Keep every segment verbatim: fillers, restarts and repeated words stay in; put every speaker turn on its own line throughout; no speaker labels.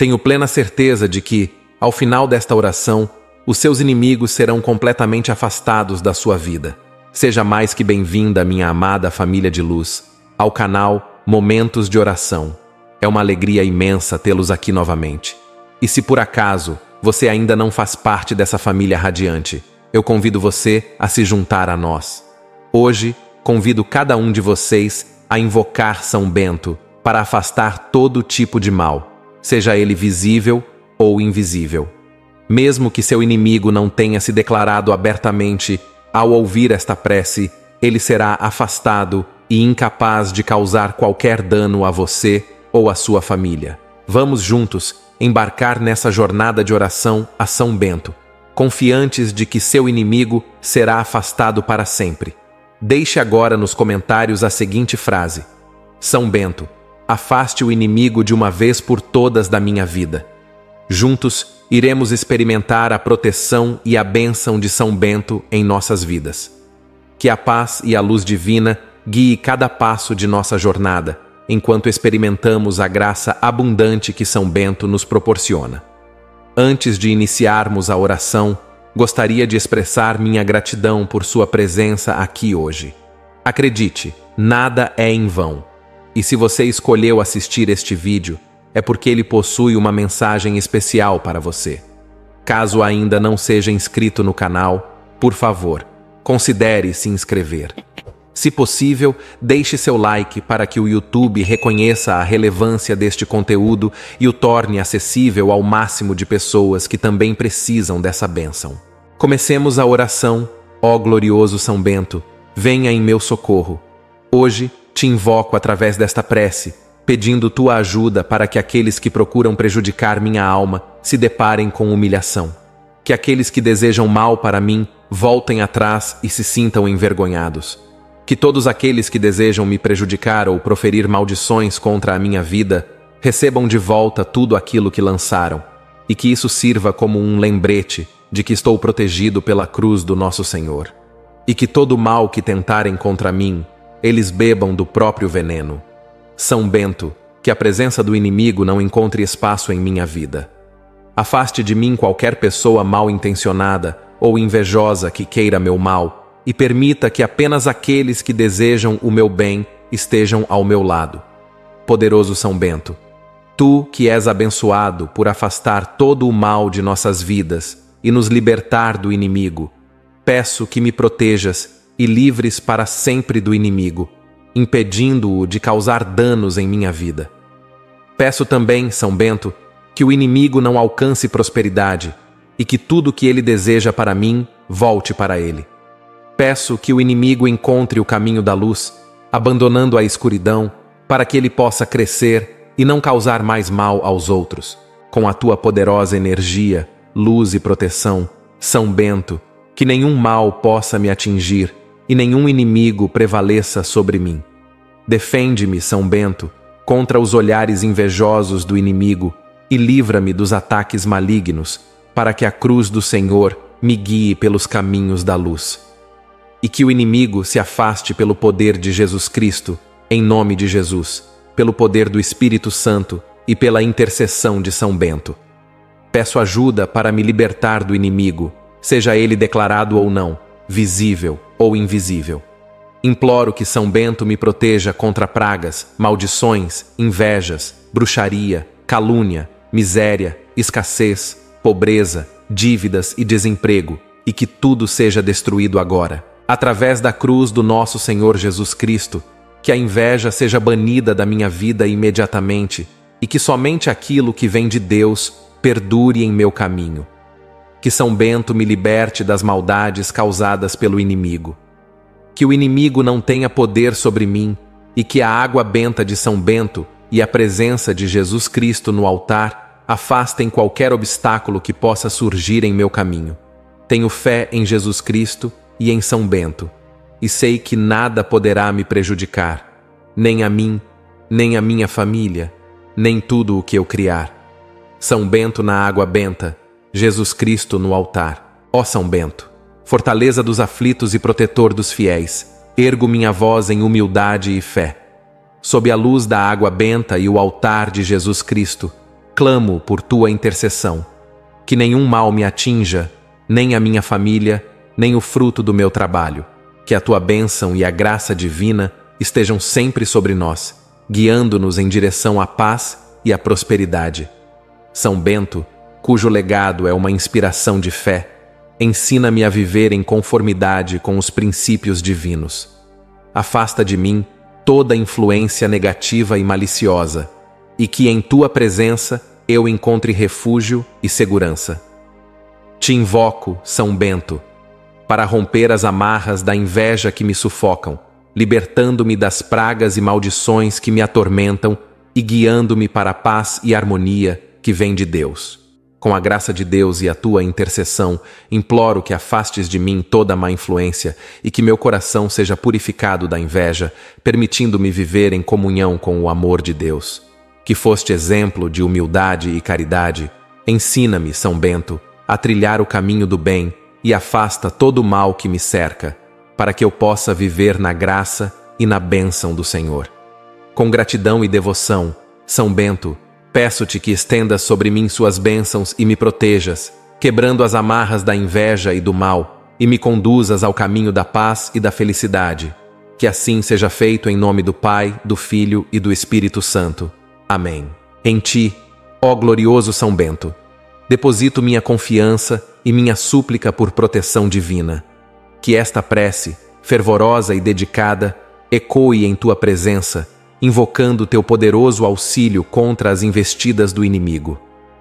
Tenho plena certeza de que, ao final desta oração, os seus inimigos serão completamente afastados da sua vida. Seja mais que bem-vinda, minha amada família de luz, ao canal Momentos de Oração. É uma alegria imensa tê-los aqui novamente. E se por acaso você ainda não faz parte dessa família radiante, eu convido você a se juntar a nós. Hoje, convido cada um de vocês a invocar São Bento para afastar todo tipo de mal, seja ele visível ou invisível. Mesmo que seu inimigo não tenha se declarado abertamente, ao ouvir esta prece, ele será afastado e incapaz de causar qualquer dano a você ou a sua família. Vamos juntos embarcar nessa jornada de oração a São Bento, confiantes de que seu inimigo será afastado para sempre. Deixe agora nos comentários a seguinte frase: São Bento, afaste o inimigo de uma vez por todas da minha vida. Juntos, iremos experimentar a proteção e a bênção de São Bento em nossas vidas. Que a paz e a luz divina guie cada passo de nossa jornada, enquanto experimentamos a graça abundante que São Bento nos proporciona. Antes de iniciarmos a oração, gostaria de expressar minha gratidão por sua presença aqui hoje. Acredite, nada é em vão. E se você escolheu assistir este vídeo, é porque ele possui uma mensagem especial para você. Caso ainda não seja inscrito no canal, por favor, considere se inscrever. Se possível, deixe seu like para que o YouTube reconheça a relevância deste conteúdo e o torne acessível ao máximo de pessoas que também precisam dessa bênção. Comecemos a oração. Ó glorioso São Bento, venha em meu socorro. Hoje te invoco através desta prece, pedindo tua ajuda para que aqueles que procuram prejudicar minha alma se deparem com humilhação. Que aqueles que desejam mal para mim voltem atrás e se sintam envergonhados. Que todos aqueles que desejam me prejudicar ou proferir maldições contra a minha vida recebam de volta tudo aquilo que lançaram, e que isso sirva como um lembrete de que estou protegido pela cruz do nosso Senhor. E que todo mal que tentarem contra mim, eles bebam do próprio veneno. São Bento, que a presença do inimigo não encontre espaço em minha vida. Afaste de mim qualquer pessoa mal intencionada ou invejosa que queira meu mal, e permita que apenas aqueles que desejam o meu bem estejam ao meu lado. Poderoso São Bento, tu que és abençoado por afastar todo o mal de nossas vidas e nos libertar do inimigo, peço que me protejas e livres para sempre do inimigo, impedindo-o de causar danos em minha vida. Peço também, São Bento, que o inimigo não alcance prosperidade e que tudo que ele deseja para mim volte para ele. Peço que o inimigo encontre o caminho da luz, abandonando a escuridão, para que ele possa crescer e não causar mais mal aos outros. Com a tua poderosa energia, luz e proteção, São Bento, que nenhum mal possa me atingir e nenhum inimigo prevaleça sobre mim. Defende-me, São Bento, contra os olhares invejosos do inimigo e livra-me dos ataques malignos, para que a cruz do Senhor me guie pelos caminhos da luz. E que o inimigo se afaste pelo poder de Jesus Cristo, em nome de Jesus, pelo poder do Espírito Santo e pela intercessão de São Bento. Peço ajuda para me libertar do inimigo, seja ele declarado ou não, visível ou invisível. Imploro que São Bento me proteja contra pragas, maldições, invejas, bruxaria, calúnia, miséria, escassez, pobreza, dívidas e desemprego, e que tudo seja destruído agora. Através da cruz do nosso Senhor Jesus Cristo, que a inveja seja banida da minha vida imediatamente e que somente aquilo que vem de Deus perdure em meu caminho. Que São Bento me liberte das maldades causadas pelo inimigo. Que o inimigo não tenha poder sobre mim e que a água benta de São Bento e a presença de Jesus Cristo no altar afastem qualquer obstáculo que possa surgir em meu caminho. Tenho fé em Jesus Cristo e em São Bento, e sei que nada poderá me prejudicar, nem a mim, nem a minha família, nem tudo o que eu criar. São Bento na água benta, Jesus Cristo no altar. Ó São Bento, fortaleza dos aflitos e protetor dos fiéis, ergo minha voz em humildade e fé. Sob a luz da água benta e o altar de Jesus Cristo, clamo por tua intercessão. Que nenhum mal me atinja, nem a minha família, nem o fruto do meu trabalho. Que a tua bênção e a graça divina estejam sempre sobre nós, guiando-nos em direção à paz e à prosperidade. São Bento, cujo legado é uma inspiração de fé, ensina-me a viver em conformidade com os princípios divinos. Afasta de mim toda influência negativa e maliciosa, e que em tua presença eu encontre refúgio e segurança. Te invoco, São Bento, para romper as amarras da inveja que me sufocam, libertando-me das pragas e maldições que me atormentam e guiando-me para a paz e harmonia que vem de Deus. Com a graça de Deus e a tua intercessão, imploro que afastes de mim toda má influência e que meu coração seja purificado da inveja, permitindo-me viver em comunhão com o amor de Deus. Que foste exemplo de humildade e caridade, ensina-me, São Bento, a trilhar o caminho do bem e afasta todo o mal que me cerca, para que eu possa viver na graça e na bênção do Senhor. Com gratidão e devoção, São Bento, peço-te que estendas sobre mim suas bênçãos e me protejas, quebrando as amarras da inveja e do mal, e me conduzas ao caminho da paz e da felicidade. Que assim seja feito em nome do Pai, do Filho e do Espírito Santo. Amém. Em ti, ó glorioso São Bento, deposito minha confiança e minha súplica por proteção divina. Que esta prece, fervorosa e dedicada, ecoe em tua presença, invocando teu poderoso auxílio contra as investidas do inimigo.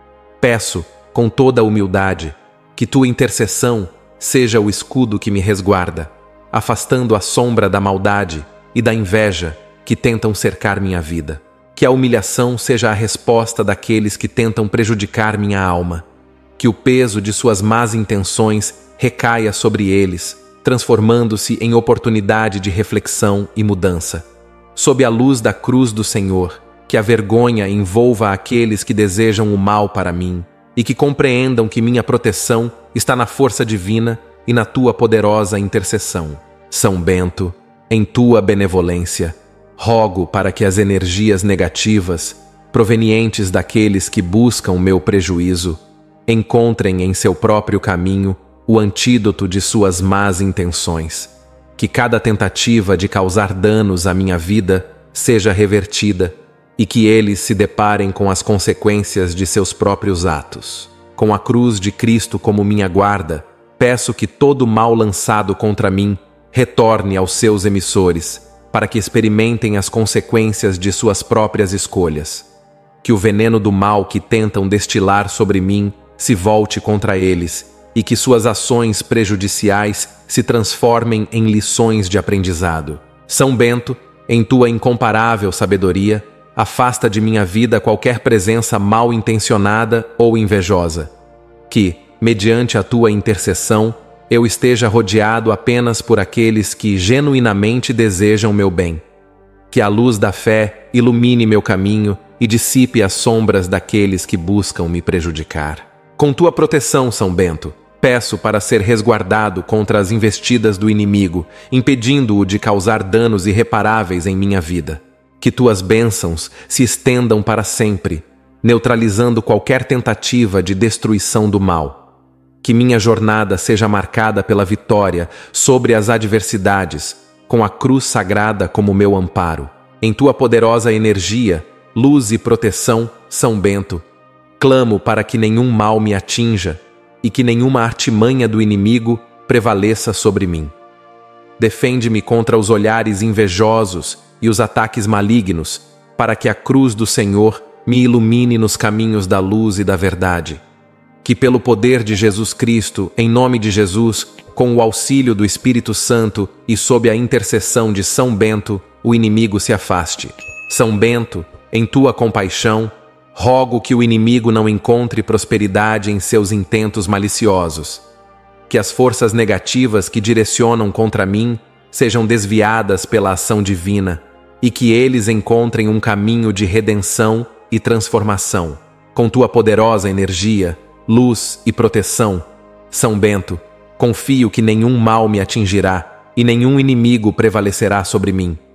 Peço, com toda a humildade, que tua intercessão seja o escudo que me resguarda, afastando a sombra da maldade e da inveja que tentam cercar minha vida. Que a humilhação seja a resposta daqueles que tentam prejudicar minha alma. Que o peso de suas más intenções recaia sobre eles, transformando-se em oportunidade de reflexão e mudança. Sob a luz da cruz do Senhor, que a vergonha envolva aqueles que desejam o mal para mim e que compreendam que minha proteção está na força divina e na tua poderosa intercessão. São Bento, em tua benevolência, rogo para que as energias negativas, provenientes daqueles que buscam meu prejuízo, encontrem em seu próprio caminho o antídoto de suas más intenções. Que cada tentativa de causar danos à minha vida seja revertida e que eles se deparem com as consequências de seus próprios atos. Com a cruz de Cristo como minha guarda, peço que todo mal lançado contra mim retorne aos seus emissores, para que experimentem as consequências de suas próprias escolhas. Que o veneno do mal que tentam destilar sobre mim se volte contra eles e que suas ações prejudiciais se transformem em lições de aprendizado. São Bento, em tua incomparável sabedoria, afasta de minha vida qualquer presença mal intencionada ou invejosa. Que, mediante a tua intercessão, eu esteja rodeado apenas por aqueles que genuinamente desejam meu bem. Que a luz da fé ilumine meu caminho e dissipe as sombras daqueles que buscam me prejudicar. Com tua proteção, São Bento, peço para ser resguardado contra as investidas do inimigo, impedindo-o de causar danos irreparáveis em minha vida. Que tuas bênçãos se estendam para sempre, neutralizando qualquer tentativa de destruição do mal. Que minha jornada seja marcada pela vitória sobre as adversidades, com a cruz sagrada como meu amparo. Em tua poderosa energia, luz e proteção, São Bento, clamo para que nenhum mal me atinja e que nenhuma artimanha do inimigo prevaleça sobre mim. Defende-me contra os olhares invejosos e os ataques malignos, para que a cruz do Senhor me ilumine nos caminhos da luz e da verdade. Que pelo poder de Jesus Cristo, em nome de Jesus, com o auxílio do Espírito Santo e sob a intercessão de São Bento, o inimigo se afaste. São Bento, em tua compaixão, rogo que o inimigo não encontre prosperidade em seus intentos maliciosos. Que as forças negativas que direcionam contra mim sejam desviadas pela ação divina e que eles encontrem um caminho de redenção e transformação. Com tua poderosa energia, luz e proteção, São Bento, confio que nenhum mal me atingirá e nenhum inimigo prevalecerá sobre mim.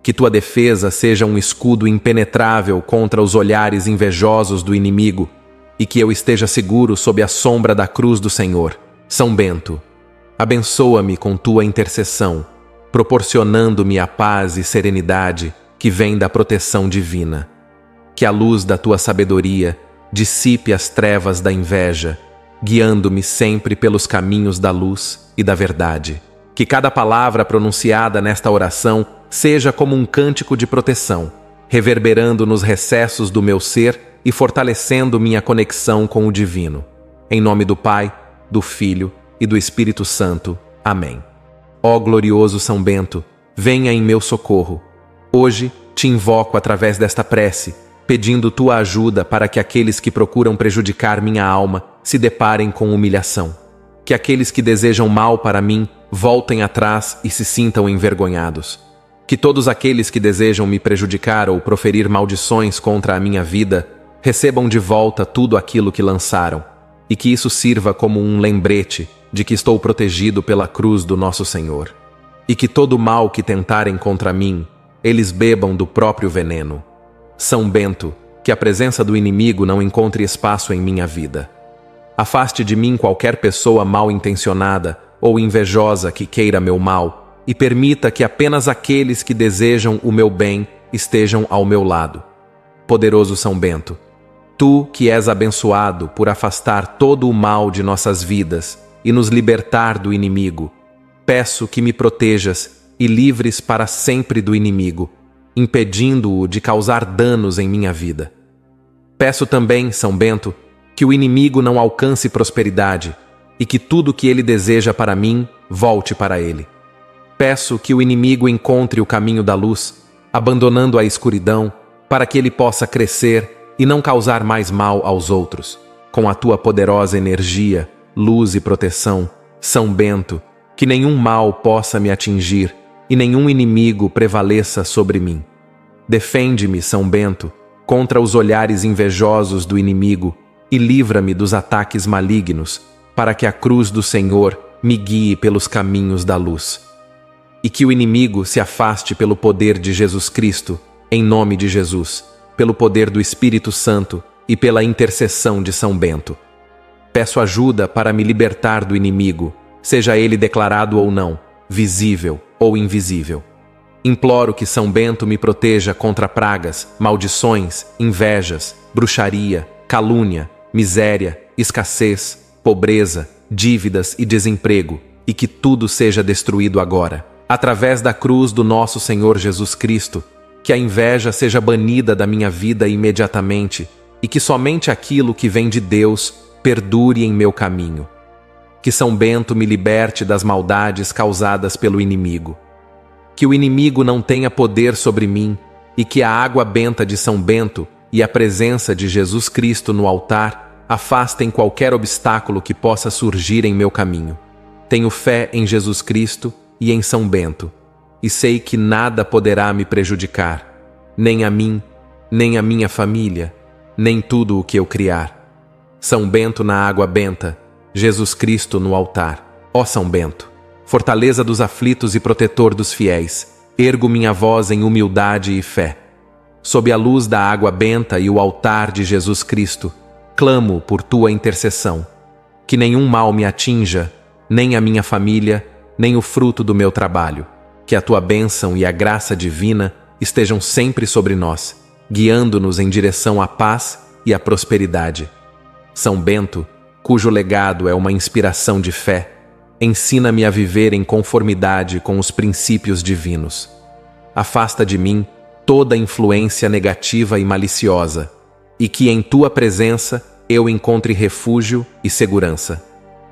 Que tua defesa seja um escudo impenetrável contra os olhares invejosos do inimigo, e que eu esteja seguro sob a sombra da cruz do Senhor. São Bento, abençoa-me com tua intercessão, proporcionando-me a paz e serenidade que vem da proteção divina. Que a luz da tua sabedoria dissipe as trevas da inveja, guiando-me sempre pelos caminhos da luz e da verdade. Que cada palavra pronunciada nesta oração seja como um cântico de proteção, reverberando nos recessos do meu ser e fortalecendo minha conexão com o divino. Em nome do Pai, do Filho e do Espírito Santo. Amém. Ó glorioso São Bento, venha em meu socorro. Hoje te invoco através desta prece, pedindo tua ajuda para que aqueles que procuram prejudicar minha alma se deparem com humilhação. Que aqueles que desejam mal para mim voltem atrás e se sintam envergonhados. Que todos aqueles que desejam me prejudicar ou proferir maldições contra a minha vida recebam de volta tudo aquilo que lançaram, e que isso sirva como um lembrete de que estou protegido pela cruz do nosso Senhor. E que todo mal que tentarem contra mim, eles bebam do próprio veneno. São Bento, que a presença do inimigo não encontre espaço em minha vida. Afaste de mim qualquer pessoa mal intencionada ou invejosa que queira meu mal, e permita que apenas aqueles que desejam o meu bem estejam ao meu lado. Poderoso São Bento, tu que és abençoado por afastar todo o mal de nossas vidas e nos libertar do inimigo, peço que me protejas e livres para sempre do inimigo, impedindo-o de causar danos em minha vida. Peço também, São Bento, que o inimigo não alcance prosperidade e que tudo que ele deseja para mim volte para ele. Peço que o inimigo encontre o caminho da luz, abandonando a escuridão, para que ele possa crescer e não causar mais mal aos outros. Com a tua poderosa energia, luz e proteção, São Bento, que nenhum mal possa me atingir e nenhum inimigo prevaleça sobre mim. Defende-me, São Bento, contra os olhares invejosos do inimigo e livra-me dos ataques malignos, para que a cruz do Senhor me guie pelos caminhos da luz. E que o inimigo se afaste pelo poder de Jesus Cristo, em nome de Jesus, pelo poder do Espírito Santo e pela intercessão de São Bento. Peço ajuda para me libertar do inimigo, seja ele declarado ou não, visível ou invisível. Imploro que São Bento me proteja contra pragas, maldições, invejas, bruxaria, calúnia, miséria, escassez, pobreza, dívidas e desemprego, e que tudo seja destruído agora. Através da cruz do nosso Senhor Jesus Cristo, que a inveja seja banida da minha vida imediatamente e que somente aquilo que vem de Deus perdure em meu caminho. Que São Bento me liberte das maldades causadas pelo inimigo. Que o inimigo não tenha poder sobre mim e que a água benta de São Bento e a presença de Jesus Cristo no altar afastem qualquer obstáculo que possa surgir em meu caminho. Tenho fé em Jesus Cristo e em São Bento, e sei que nada poderá me prejudicar, nem a mim, nem a minha família, nem tudo o que eu criar. São Bento na água benta, Jesus Cristo no altar. Ó São Bento, fortaleza dos aflitos e protetor dos fiéis, ergo minha voz em humildade e fé. Sob a luz da água benta e o altar de Jesus Cristo, clamo por tua intercessão. Que nenhum mal me atinja, nem a minha família, nem o fruto do meu trabalho. Que a tua bênção e a graça divina estejam sempre sobre nós, guiando-nos em direção à paz e à prosperidade. São Bento, cujo legado é uma inspiração de fé, ensina-me a viver em conformidade com os princípios divinos. Afasta de mim toda influência negativa e maliciosa, e que em tua presença eu encontre refúgio e segurança.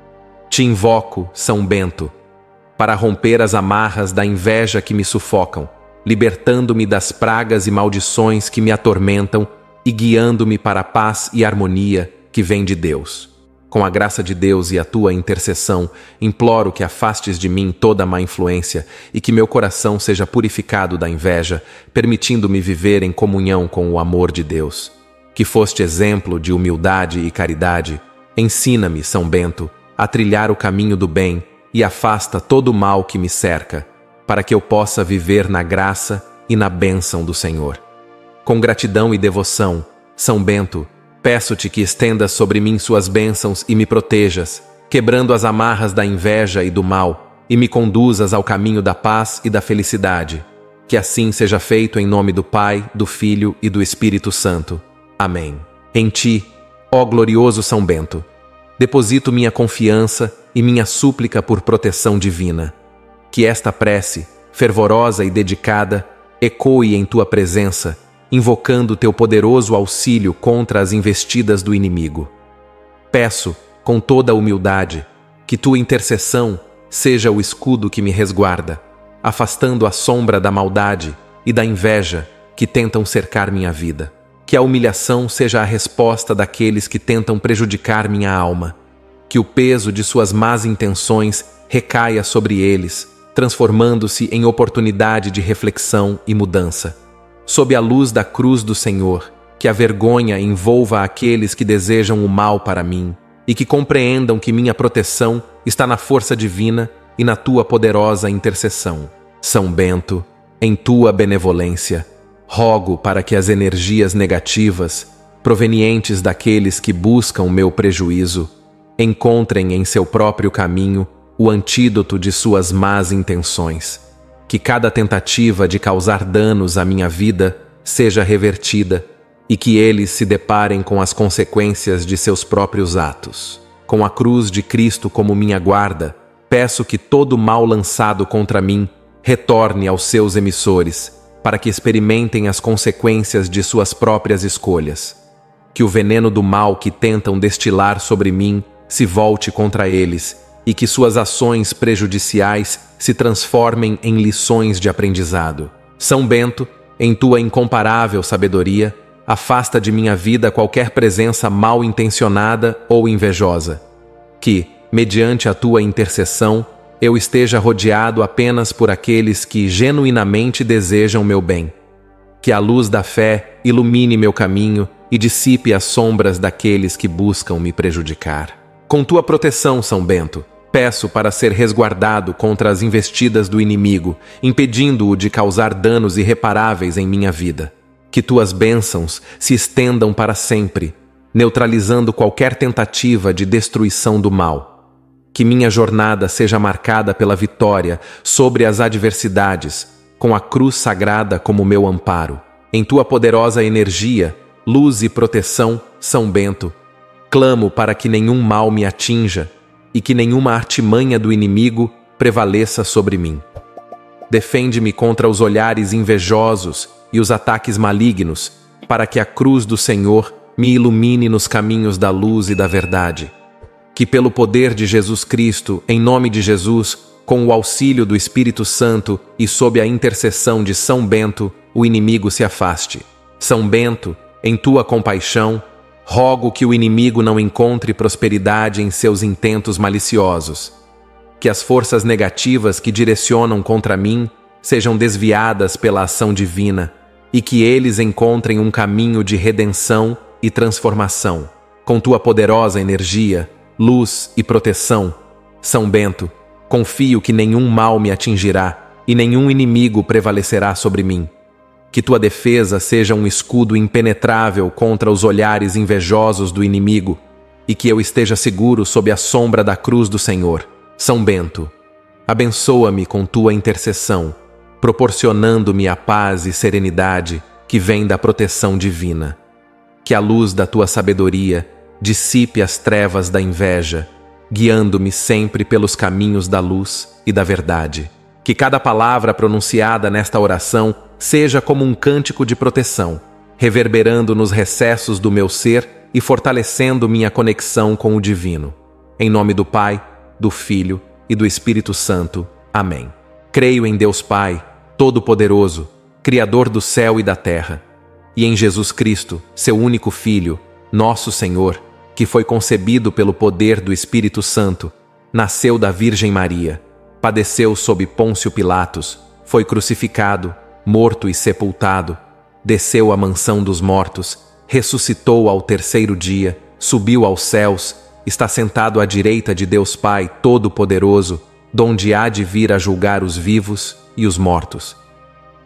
Te invoco, São Bento, para romper as amarras da inveja que me sufocam, libertando-me das pragas e maldições que me atormentam e guiando-me para a paz e harmonia que vem de Deus. Com a graça de Deus e a tua intercessão, imploro que afastes de mim toda má influência e que meu coração seja purificado da inveja, permitindo-me viver em comunhão com o amor de Deus. Que foste exemplo de humildade e caridade, ensina-me, São Bento, a trilhar o caminho do bem e afasta todo o mal que me cerca, para que eu possa viver na graça e na bênção do Senhor. Com gratidão e devoção, São Bento, peço-te que estendas sobre mim suas bênçãos e me protejas, quebrando as amarras da inveja e do mal, e me conduzas ao caminho da paz e da felicidade. Que assim seja feito em nome do Pai, do Filho e do Espírito Santo. Amém. Em ti, ó glorioso São Bento, deposito minha confiança e minha súplica por proteção divina. Que esta prece, fervorosa e dedicada, ecoe em tua presença, invocando teu poderoso auxílio contra as investidas do inimigo. Peço, com toda a humildade, que tua intercessão seja o escudo que me resguarda, afastando a sombra da maldade e da inveja que tentam cercar minha vida. Que a humilhação seja a resposta daqueles que tentam prejudicar minha alma. Que o peso de suas más intenções recaia sobre eles, transformando-se em oportunidade de reflexão e mudança. Sob a luz da cruz do Senhor, que a vergonha envolva aqueles que desejam o mal para mim e que compreendam que minha proteção está na força divina e na tua poderosa intercessão. São Bento, em tua benevolência, rogo para que as energias negativas, provenientes daqueles que buscam meu prejuízo, encontrem em seu próprio caminho o antídoto de suas más intenções. Que cada tentativa de causar danos à minha vida seja revertida e que eles se deparem com as consequências de seus próprios atos. Com a cruz de Cristo como minha guarda, peço que todo mal lançado contra mim retorne aos seus emissores, para que experimentem as consequências de suas próprias escolhas. Que o veneno do mal que tentam destilar sobre mim se volte contra eles e que suas ações prejudiciais se transformem em lições de aprendizado. São Bento, em tua incomparável sabedoria, afasta de minha vida qualquer presença mal intencionada ou invejosa. Que, mediante a tua intercessão, eu esteja rodeado apenas por aqueles que genuinamente desejam meu bem. Que a luz da fé ilumine meu caminho e dissipe as sombras daqueles que buscam me prejudicar. Com tua proteção, São Bento, peço para ser resguardado contra as investidas do inimigo, impedindo-o de causar danos irreparáveis em minha vida. Que tuas bênçãos se estendam para sempre, neutralizando qualquer tentativa de destruição do mal. Que minha jornada seja marcada pela vitória sobre as adversidades, com a cruz sagrada como meu amparo. Em tua poderosa energia, luz e proteção, São Bento, clamo para que nenhum mal me atinja e que nenhuma artimanha do inimigo prevaleça sobre mim. Defende-me contra os olhares invejosos e os ataques malignos, para que a cruz do Senhor me ilumine nos caminhos da luz e da verdade. Que pelo poder de Jesus Cristo, em nome de Jesus, com o auxílio do Espírito Santo e sob a intercessão de São Bento, o inimigo se afaste. São Bento, em tua compaixão, rogo que o inimigo não encontre prosperidade em seus intentos maliciosos. Que as forças negativas que direcionam contra mim sejam desviadas pela ação divina e que eles encontrem um caminho de redenção e transformação. Com tua poderosa energia, luz e proteção, São Bento, confio que nenhum mal me atingirá e nenhum inimigo prevalecerá sobre mim. Que tua defesa seja um escudo impenetrável contra os olhares invejosos do inimigo e que eu esteja seguro sob a sombra da cruz do Senhor. São Bento, abençoa-me com tua intercessão, proporcionando-me a paz e serenidade que vem da proteção divina. Que a luz da tua sabedoria dissipe as trevas da inveja, guiando-me sempre pelos caminhos da luz e da verdade. Que cada palavra pronunciada nesta oração seja como um cântico de proteção, reverberando nos recessos do meu ser e fortalecendo minha conexão com o divino. Em nome do Pai, do Filho e do Espírito Santo. Amém. Creio em Deus Pai, Todo-Poderoso, Criador do céu e da terra, e em Jesus Cristo, seu único Filho, nosso Senhor, que foi concebido pelo poder do Espírito Santo, nasceu da Virgem Maria, padeceu sob Pôncio Pilatos, foi crucificado, morto e sepultado, desceu à mansão dos mortos, ressuscitou ao terceiro dia, subiu aos céus, está sentado à direita de Deus Pai Todo-Poderoso, donde há de vir a julgar os vivos e os mortos.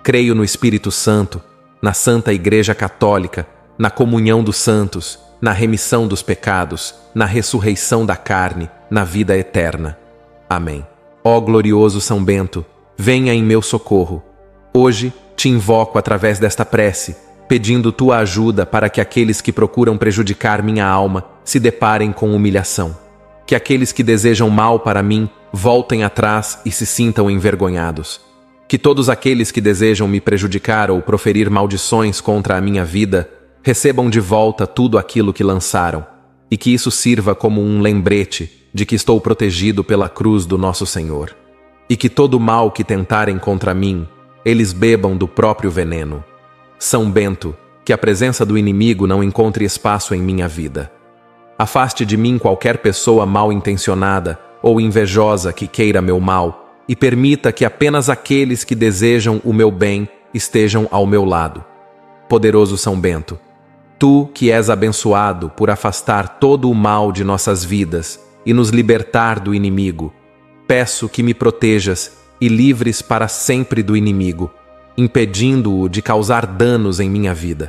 creio no Espírito Santo, na Santa Igreja Católica, na comunhão dos santos, na remissão dos pecados, na ressurreição da carne, na vida eterna. Amém. Ó glorioso São Bento, venha em meu socorro. Hoje te invoco através desta prece, pedindo tua ajuda para que aqueles que procuram prejudicar minha alma se deparem com humilhação. Que aqueles que desejam mal para mim voltem atrás e se sintam envergonhados. Que todos aqueles que desejam me prejudicar ou proferir maldições contra a minha vida recebam de volta tudo aquilo que lançaram, e que isso sirva como um lembrete de que estou protegido pela cruz do nosso Senhor. E que todo mal que tentarem contra mim, eles bebam do próprio veneno. São Bento, que a presença do inimigo não encontre espaço em minha vida. Afaste de mim qualquer pessoa mal intencionada ou invejosa que queira meu mal, e permita que apenas aqueles que desejam o meu bem estejam ao meu lado. Poderoso São Bento, tu que és abençoado por afastar todo o mal de nossas vidas e nos libertar do inimigo, peço que me protejas e livres para sempre do inimigo, impedindo-o de causar danos em minha vida.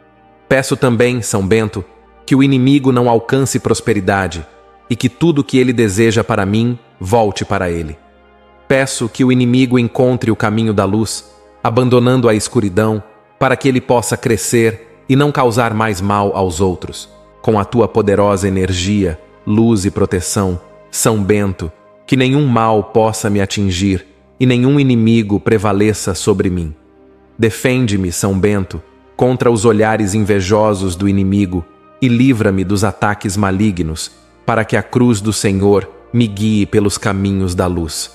Peço também, São Bento, que o inimigo não alcance prosperidade e que tudo que ele deseja para mim volte para ele. Peço que o inimigo encontre o caminho da luz, abandonando a escuridão, para que ele possa crescer e não causar mais mal aos outros. Com a tua poderosa energia, luz e proteção, São Bento, que nenhum mal possa me atingir e nenhum inimigo prevaleça sobre mim. Defende-me, São Bento, contra os olhares invejosos do inimigo e livra-me dos ataques malignos, para que a cruz do Senhor me guie pelos caminhos da luz.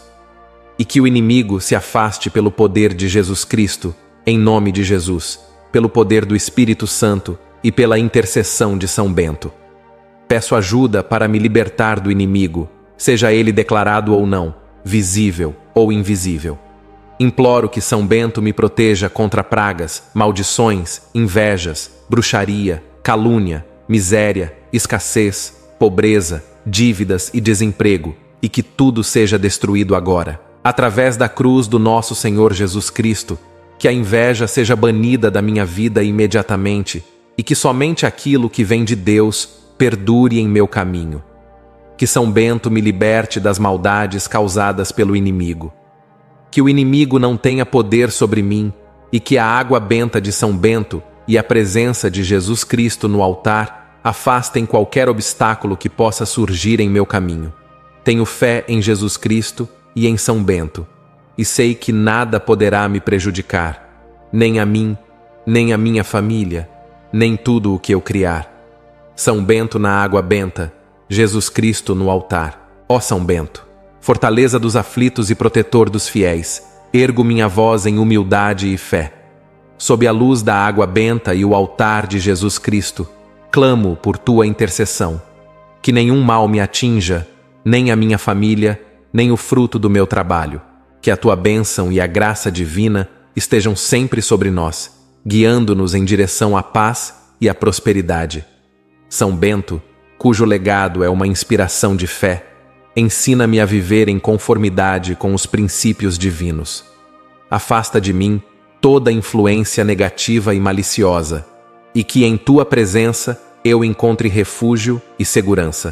E que o inimigo se afaste pelo poder de Jesus Cristo, em nome de Jesus, pelo poder do Espírito Santo e pela intercessão de São Bento. Peço ajuda para me libertar do inimigo, seja ele declarado ou não, visível ou invisível. Imploro que São Bento me proteja contra pragas, maldições, invejas, bruxaria, calúnia, miséria, escassez, pobreza, dívidas e desemprego, e que tudo seja destruído agora, através da cruz do nosso Senhor Jesus Cristo, que a inveja seja banida da minha vida imediatamente, e que somente aquilo que vem de Deus perdure em meu caminho. Que São Bento me liberte das maldades causadas pelo inimigo. Que o inimigo não tenha poder sobre mim, e que a água benta de São Bento e a presença de Jesus Cristo no altar afastem qualquer obstáculo que possa surgir em meu caminho. Tenho fé em Jesus Cristo e em São Bento, e sei que nada poderá me prejudicar, nem a mim, nem a minha família, nem tudo o que eu criar. São Bento na água benta, Jesus Cristo no altar. Ó São Bento, fortaleza dos aflitos e protetor dos fiéis, ergo minha voz em humildade e fé. Sob a luz da água benta e o altar de Jesus Cristo, clamo por tua intercessão. Que nenhum mal me atinja, nem a minha família, nem o fruto do meu trabalho. Que a tua bênção e a graça divina estejam sempre sobre nós, guiando-nos em direção à paz e à prosperidade. São Bento, cujo legado é uma inspiração de fé, ensina-me a viver em conformidade com os princípios divinos. Afasta de mim toda influência negativa e maliciosa, e que em tua presença eu encontre refúgio e segurança.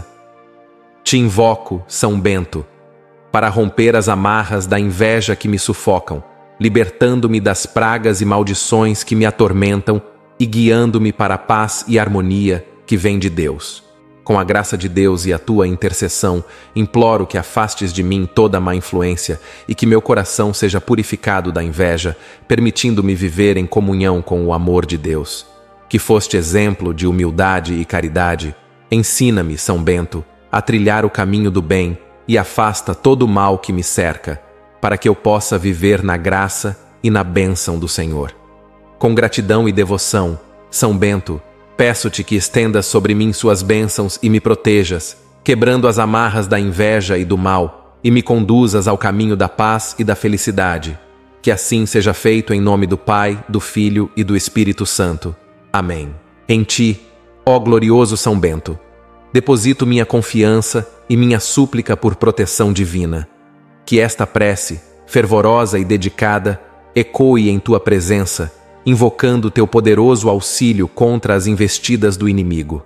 Te invoco, São Bento, para romper as amarras da inveja que me sufocam, libertando-me das pragas e maldições que me atormentam e guiando-me para a paz e harmonia que vem de Deus. Com a graça de Deus e a tua intercessão, imploro que afastes de mim toda má influência e que meu coração seja purificado da inveja, permitindo-me viver em comunhão com o amor de Deus. Que foste exemplo de humildade e caridade, ensina-me, São Bento, a trilhar o caminho do bem e afasta todo o mal que me cerca, para que eu possa viver na graça e na bênção do Senhor. Com gratidão e devoção, São Bento, peço-te que estendas sobre mim suas bênçãos e me protejas, quebrando as amarras da inveja e do mal, e me conduzas ao caminho da paz e da felicidade. Que assim seja feito em nome do Pai, do Filho e do Espírito Santo. Amém. Em ti, ó glorioso São Bento, deposito minha confiança e minha súplica por proteção divina. Que esta prece, fervorosa e dedicada, ecoe em tua presença, invocando teu poderoso auxílio contra as investidas do inimigo.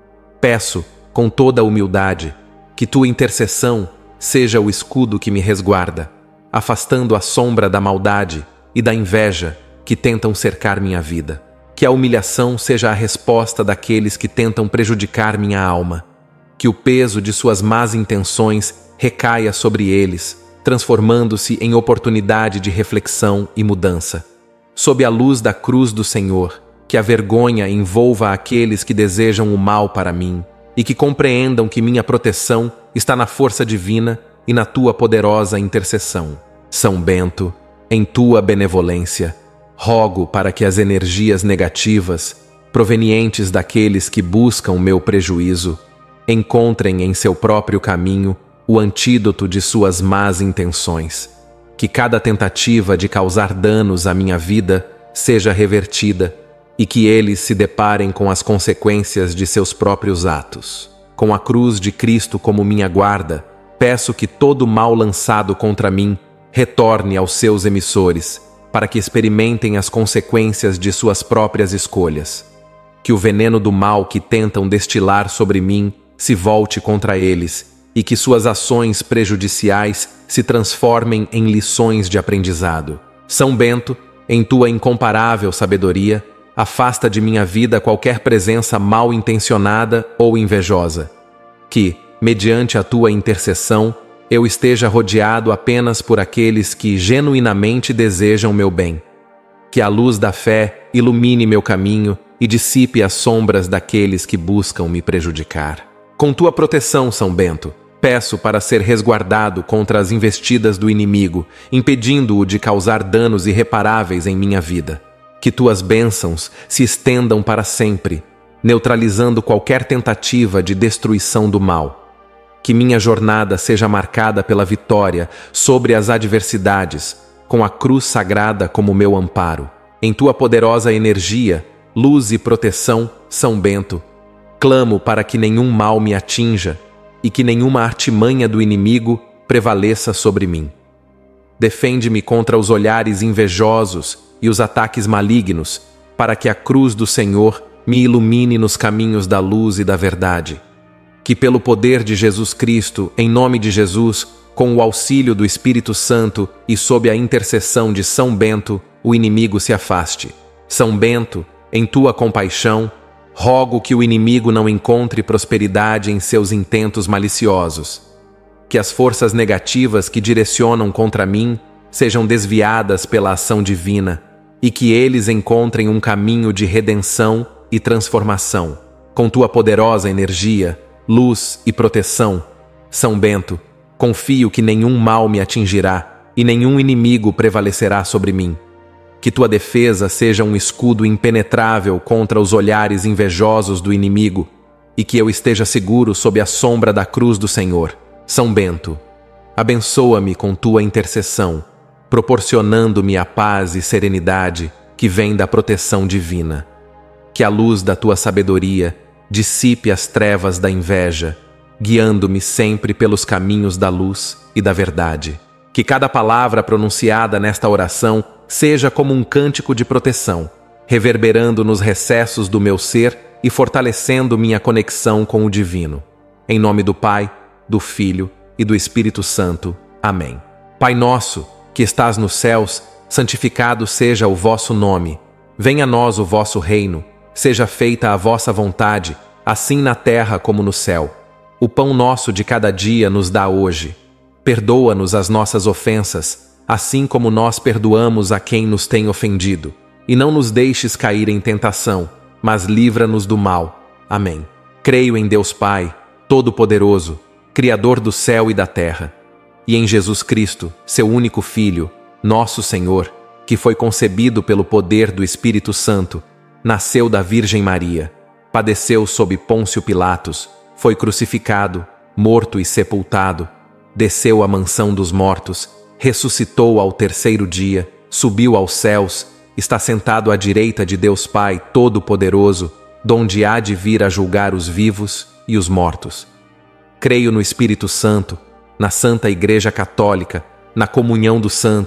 Peço, com toda a humildade, que tua intercessão seja o escudo que me resguarda, afastando a sombra da maldade e da inveja que tentam cercar minha vida. Que a humilhação seja a resposta daqueles que tentam prejudicar minha alma. Que o peso de suas más intenções recaia sobre eles, transformando-se em oportunidade de reflexão e mudança. Sob a luz da cruz do Senhor, que a vergonha envolva aqueles que desejam o mal para mim e que compreendam que minha proteção está na força divina e na tua poderosa intercessão. São Bento, em tua benevolência, rogo para que as energias negativas, provenientes daqueles que buscam meu prejuízo, encontrem em seu próprio caminho o antídoto de suas más intenções. Que cada tentativa de causar danos à minha vida seja revertida e que eles se deparem com as consequências de seus próprios atos. Com a cruz de Cristo como minha guarda, peço que todo mal lançado contra mim retorne aos seus emissores, para que experimentem as consequências de suas próprias escolhas. Que o veneno do mal que tentam destilar sobre mim se volte contra eles e que suas ações prejudiciais se transformem em lições de aprendizado. São Bento, em tua incomparável sabedoria, afasta de minha vida qualquer presença mal intencionada ou invejosa. Que, mediante a tua intercessão, eu esteja rodeado apenas por aqueles que genuinamente desejam meu bem. Que a luz da fé ilumine meu caminho e dissipe as sombras daqueles que buscam me prejudicar. Com tua proteção, São Bento, peço para ser resguardado contra as investidas do inimigo, impedindo-o de causar danos irreparáveis em minha vida. Que tuas bênçãos se estendam para sempre, neutralizando qualquer tentativa de destruição do mal. Que minha jornada seja marcada pela vitória sobre as adversidades, com a cruz sagrada como meu amparo. Em tua poderosa energia, luz e proteção, São Bento, clamo para que nenhum mal me atinja e que nenhuma artimanha do inimigo prevaleça sobre mim. Defende-me contra os olhares invejosos e os ataques malignos, para que a cruz do Senhor me ilumine nos caminhos da luz e da verdade. Que pelo poder de Jesus Cristo, em nome de Jesus, com o auxílio do Espírito Santo e sob a intercessão de São Bento, o inimigo se afaste. São Bento, em tua compaixão, rogo que o inimigo não encontre prosperidade em seus intentos maliciosos. Que as forças negativas que direcionam contra mim sejam desviadas pela ação divina e que eles encontrem um caminho de redenção e transformação. Com tua poderosa energia, luz e proteção, São Bento, confio que nenhum mal me atingirá e nenhum inimigo prevalecerá sobre mim. Que tua defesa seja um escudo impenetrável contra os olhares invejosos do inimigo e que eu esteja seguro sob a sombra da cruz do Senhor. São Bento, abençoa-me com tua intercessão, proporcionando-me a paz e serenidade que vem da proteção divina. Que a luz da tua sabedoria dissipe as trevas da inveja, guiando-me sempre pelos caminhos da luz e da verdade. Que cada palavra pronunciada nesta oração seja como um cântico de proteção, reverberando nos recessos do meu ser e fortalecendo minha conexão com o divino. Em nome do Pai, do Filho e do Espírito Santo. Amém. Pai nosso, que estás nos céus, santificado seja o vosso nome. Venha a nós o vosso reino. Seja feita a vossa vontade, assim na terra como no céu. O pão nosso de cada dia nos dá hoje. Perdoa-nos as nossas ofensas, assim como nós perdoamos a quem nos tem ofendido. E não nos deixes cair em tentação, mas livra-nos do mal. Amém. Creio em Deus Pai, Todo-Poderoso, Criador do céu e da terra, e em Jesus Cristo, seu único Filho, nosso Senhor, que foi concebido pelo poder do Espírito Santo, nasceu da Virgem Maria, padeceu sob Pôncio Pilatos, foi crucificado, morto e sepultado, desceu à mansão dos mortos, ressuscitou ao terceiro dia, subiu aos céus, está sentado à direita de Deus Pai Todo-Poderoso, donde há de vir a julgar os vivos e os mortos. Creio no Espírito Santo, na Santa Igreja Católica, na comunhão dos santos,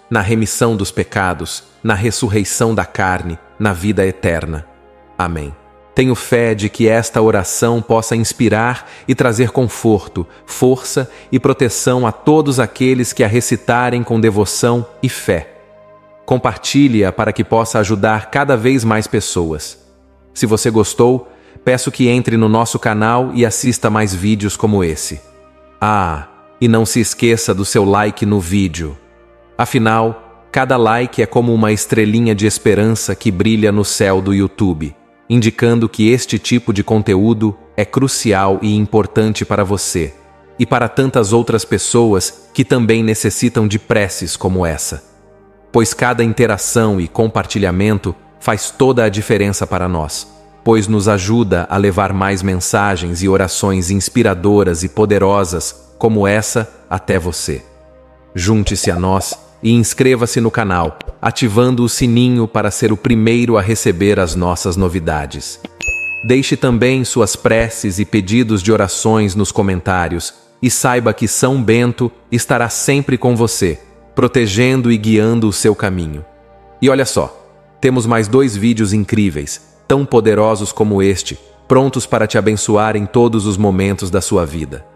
na remissão dos pecados, na ressurreição da carne, na vida eterna. Amém. Tenho fé de que esta oração possa inspirar e trazer conforto, força e proteção a todos aqueles que a recitarem com devoção e fé. Compartilhe-a para que possa ajudar cada vez mais pessoas. Se você gostou, peço que entre no nosso canal e assista mais vídeos como esse. Ah, e não se esqueça do seu like no vídeo. Afinal, cada like é como uma estrelinha de esperança que brilha no céu do YouTube, indicando que este tipo de conteúdo é crucial e importante para você e para tantas outras pessoas que também necessitam de preces como essa. Pois cada interação e compartilhamento faz toda a diferença para nós, pois nos ajuda a levar mais mensagens e orações inspiradoras e poderosas como essa até você. Junte-se a nós e inscreva-se no canal, ativando o sininho para ser o primeiro a receber as nossas novidades. Deixe também suas preces e pedidos de orações nos comentários e saiba que São Bento estará sempre com você, protegendo e guiando o seu caminho. E olha só, temos mais dois vídeos incríveis, tão poderosos como este, prontos para te abençoar em todos os momentos da sua vida.